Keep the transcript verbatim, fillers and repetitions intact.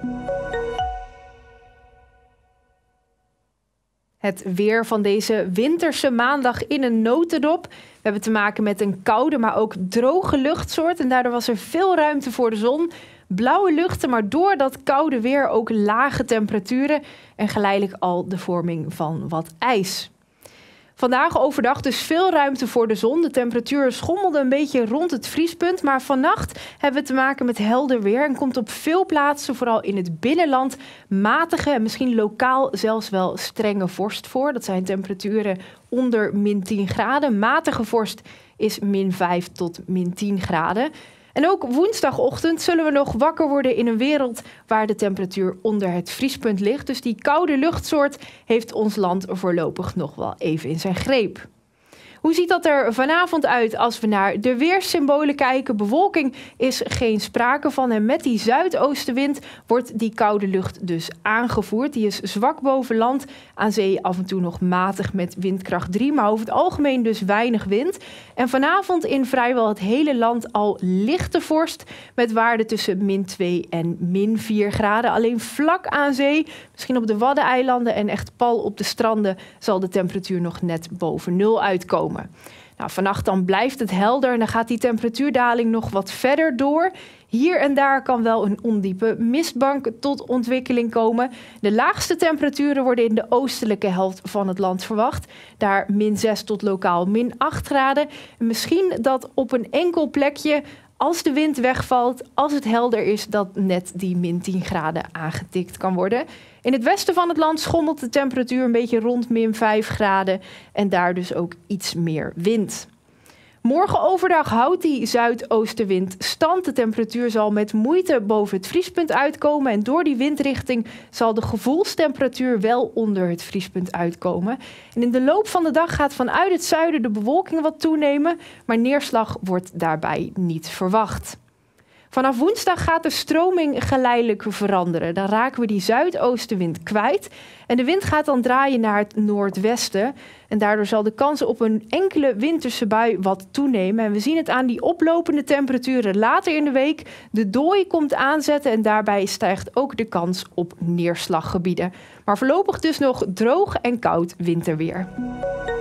Het weer van deze winterse maandag in een notendop. We hebben te maken met een koude, maar ook droge luchtsoort. En daardoor was er veel ruimte voor de zon. Blauwe luchten, maar door dat koude weer ook lage temperaturen. En geleidelijk al de vorming van wat ijs. Vandaag overdag dus veel ruimte voor de zon. De temperatuur schommelde een beetje rond het vriespunt. Maar vannacht hebben we te maken met helder weer. En komt op veel plaatsen, vooral in het binnenland, matige en misschien lokaal zelfs wel strenge vorst voor. Dat zijn temperaturen onder min tien graden. Matige vorst is min vijf tot min tien graden. En ook woensdagochtend zullen we nog wakker worden in een wereld waar de temperatuur onder het vriespunt ligt. Dus die koude luchtsoort heeft ons land voorlopig nog wel even in zijn greep. Hoe ziet dat er vanavond uit als we naar de weerssymbolen kijken? Bewolking is geen sprake van en met die zuidoostenwind wordt die koude lucht dus aangevoerd. Die is zwak boven land, aan zee af en toe nog matig met windkracht drie, maar over het algemeen dus weinig wind. En vanavond in vrijwel het hele land al lichte vorst met waarden tussen min twee en min vier graden. Alleen vlak aan zee, misschien op de Waddeneilanden en echt pal op de stranden, zal de temperatuur nog net boven nul uitkomen. Nou, vannacht dan blijft het helder en dan gaat die temperatuurdaling nog wat verder door. Hier en daar kan wel een ondiepe mistbank tot ontwikkeling komen. De laagste temperaturen worden in de oostelijke helft van het land verwacht. Daar min zes tot lokaal min acht graden. En misschien dat op een enkel plekje, als de wind wegvalt, als het helder is, dat net die min tien graden aangetikt kan worden. In het westen van het land schommelt de temperatuur een beetje rond min vijf graden en daar dus ook iets meer wind. Morgen overdag houdt die zuidoostenwind stand. De temperatuur zal met moeite boven het vriespunt uitkomen. En door die windrichting zal de gevoelstemperatuur wel onder het vriespunt uitkomen. En in de loop van de dag gaat vanuit het zuiden de bewolking wat toenemen. Maar neerslag wordt daarbij niet verwacht. Vanaf woensdag gaat de stroming geleidelijk veranderen. Dan raken we die zuidoostenwind kwijt. En de wind gaat dan draaien naar het noordwesten. En daardoor zal de kans op een enkele winterse bui wat toenemen. En we zien het aan die oplopende temperaturen later in de week. De dooi komt aanzetten en daarbij stijgt ook de kans op neerslaggebieden. Maar voorlopig dus nog droog en koud winterweer.